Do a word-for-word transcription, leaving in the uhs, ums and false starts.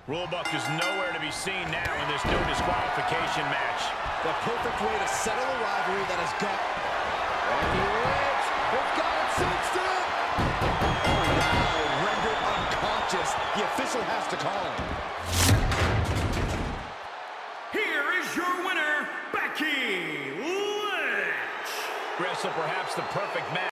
Rulebook is nowhere to be seen now in this no disqualification match. The perfect way to settle a rivalry that has got... And he wins! It's got it cinched in! Oh, wow, rendered unconscious. The official has to call him. Here is your winner, Becky Lynch! Wrestle perhaps the perfect match.